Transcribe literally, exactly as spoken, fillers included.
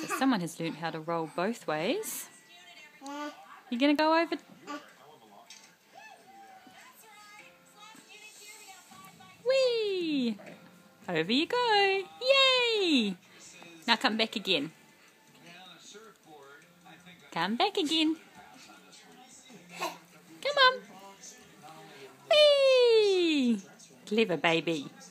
So someone has learnt how to roll both ways. You're going to go over... Whee! Over you go. Yay! Now come back again. Come back again. Come on. Whee! Clever baby.